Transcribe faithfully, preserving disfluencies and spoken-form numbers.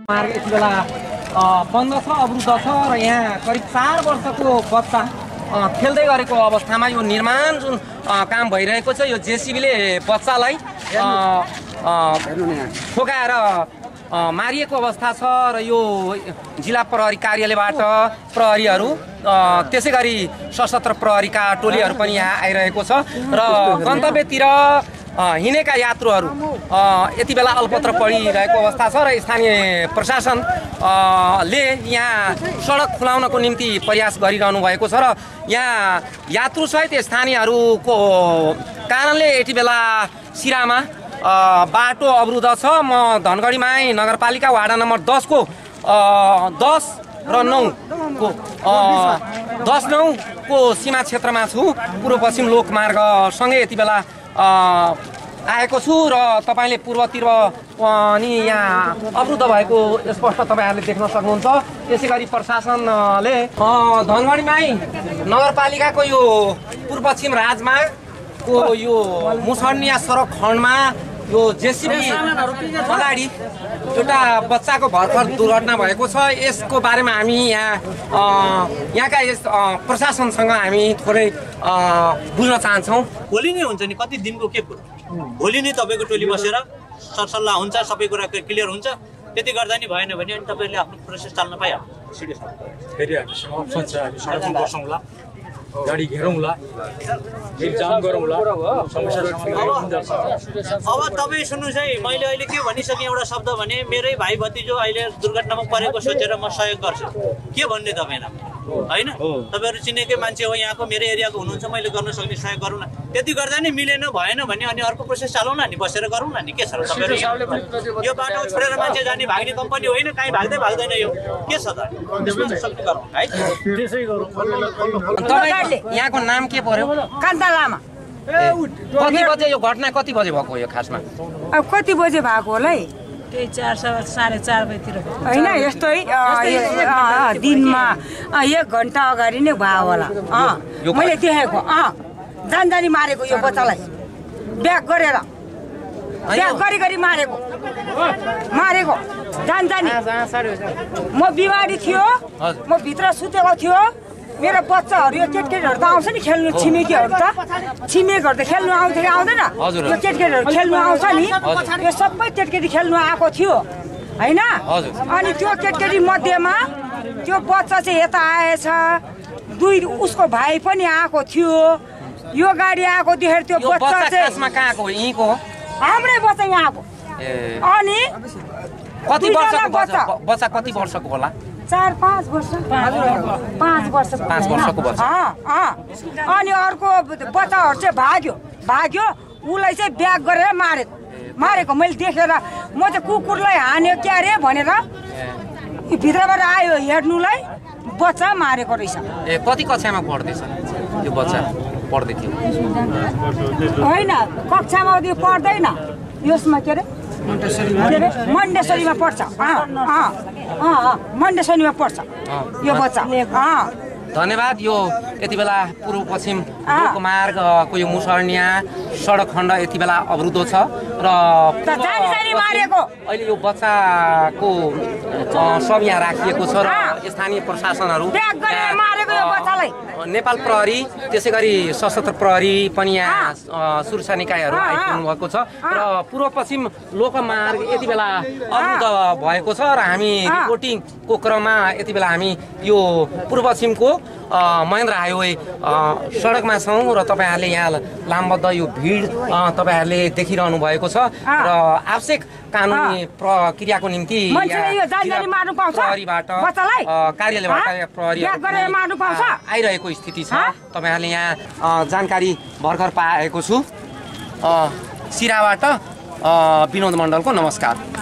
मार्ग यति बेला बन्द छ, अवरुद्ध छ र यहाँ करिब चार वर्षको बच्चा खेल्दै गरेको अवस्थामा यो निर्माण जुन काम भइरहेको छ, यो जेसीबीले बच्चालाई ठोकाएर मारिएको अवस्था छ र यो जिल्ला प्रहरी कार्यालयबाट प्रहरीहरू त्यसै गरी सशस्त्र प्रहरीका टोलीहरू पनि यहाँ आइरहेको छ र गन्तव्यतिर हिँडेका यात्रुहरू यति बेला अलपत्र परिरहेको अवस्था छ र स्थानीय प्रशासनले यहाँ सडक खुलाउनको निम्ति प्रयास गरिरहनु भएको छ र यहाँ यात्रुसहित स्थानीयहरूको कारणले यति बेला सिरामा बाटो अवरुद्ध छ। म धनगढीमाई नगरपालिका वाडा नम्बर दस को दस र नौ को दस नौ को सीमा क्षेत्रमा छु। पूर्व पश्चिम लोकमार्गसँगै यति बेला आएको छु र तपाईले पूर्वतिर पनि यहाँ अवरुद्ध भएको स्पष्ट तपाईहरुले देख्न सक्नुहुन्छ। त्यसै गरी प्रशासनले धनगढीमाई नगरपालिकाको यो पूर्व पश्चिम राजमार्गको यो मुसर्निया सडक खण्डमा यो जेसीबी अगाडि एउटा बच्चाको भर्खर दुर्घटना भएको छ। यसको बारेमा हामी यहाँ यहाँका यस प्रशासनसँग हामी थोरै बुझ्न चाहन्छौँ। भोलि नै हुन्छ नि, कति दिनको के कुरो, भोलि नै तपाईँको टोली बसेर सरसल्लाह हुन्छ, सबै कुरा क्लियर हुन्छ। त्यति गर्दा नि भएन भने अनि तपाईँले आफ्नो प्रोसेस चाल्न पाइहाल्नु। फेरि हामीसँग अप्सन छ, हामी सडकमा बसौँला, गाडी घेरौँला, जाम गरौँला, समस्या अब तपाईँ सुन्नुहोस् है, मैले अहिले के भनिसकेँ एउटा शब्द भने मेरै भाइ भतिजो अहिले दुर्घटनामा परेको सोचेर म सहयोग गर्छु के भन्ने तपाईँलाई होइन। तपाईँहरू चिनेकै मान्छे हो, यहाँको मेरो एरियाको हुनुहुन्छ, मैले गर्न सक्ने सहयोग गरौँ न। त्यति गर्दा नि मिलेन भएन भने अनि अर्को प्रोसेस चलाउँ न, नि बसेर गरौँ न नि। के छ र तपाईँहरू यो बाटो छोडेर मान्छे जाने भाग्ने कम्पनी होइन, कहीँ भाग्दै भाग्दैन यो के छ त, सक्ने गरौँ है, त्यसै गरौँ। यहाँको नाम के पर्यो? कान्ता लामा। कति बजे यो घटना कति बजे भएको यो खासमा? अब कति बजे भएको होला है? त्यही चार साढे चार बजीतिर होइन, यस्तै दिनमा एक घन्टा अगाडि नै भयो होला। मैले देखेको जान जानी मारेको यो बच्चालाई ब्याग गरेर ब्याग गरी गरी मारेको मारेको जान जानी। म बिमारी थियो, म भित्र सुतेको थियो, मेरो बच्चाहरू यो केटकेटहरू त आउँछ नि खेल्नु, छिमेकीहरू त छिमेकीहरू त खेल्नु आउँथ्यो कि आउँदैन? यो केटकेटहरू खेल्नु आउँछ नि, यो सबै केटकेटी खेल्नु आएको थियो होइन। अनि त्यो केटकेटी मध्येमा त्यो बच्चा चाहिँ यता आएछ, दुई उसको भाइ पनि आएको थियो, यो गाडी आएको देखेर त्यो बच्चा चाहिँ कहाँको? यहीँको हाम्रै बच्चा यहाँ आएको। अनि कति वर्षको बच्चा? बच्चा कति वर्षको होला? चार पाँच वर्ष पाँच वर्ष पाँच वर्षको बच्चा। अनि अर्को बच्चाहरू चाहिँ भाग्यो भाग्यो उसलाई चाहिँ ब्याग गरेर मारेको मारेको मैले देखेर म चाहिँ कुकुरलाई हान्यो क्या रे भनेर भित्रबाट आयो हेर्नुलाई, बच्चा मारेको रहेछ। ए कति कक्षामा पढ्दैछ यो बच्चा? पढ्दै थियो होइन, कक्षामा त्यो पढ्दैन, यसमा के अरे मण्डेश्वरीमा पढ्छ, मण्डेश्वरीमा पढ्छ यो बच्चा। धन्यवाद। यो यति बेला पूर्व पश्चिम लोकमार्गको यो मुसर्निया सडक खण्ड यति बेला अवरुद्ध छ र अहिले यो बच्चाको सब यहाँ राखिएको छ र स्थानीय प्रशासनहरू, नेपाल प्रहरी, त्यसै गरी सशस्त्र प्रहरी पनि यहाँ सुरक्षा निकायहरू आइपुग्नु भएको छ र पूर्व पश्चिम लोकमार्ग यति बेला अवरुद्ध भएको छ र हामी रिपोर्टिङको क्रममा यति बेला हामी यो पूर्व पश्चिमको महेन्द्र हाइवे सडकमा छौँ र तपाईँहरूले यहाँ लामबद्ध यो भिड तपाईँहरूले देखिरहनु भएको छ र आवश्यक कानुनी प्रक्रियाको निम्ति प्रहरीबाट कार्यालयबाट प्रहरी आइरहेको स्थिति छ। तपाईँहरूले यहाँ जानकारी भर्खर पाएको छु। सिराबाट विनोद मण्डलको नमस्कार।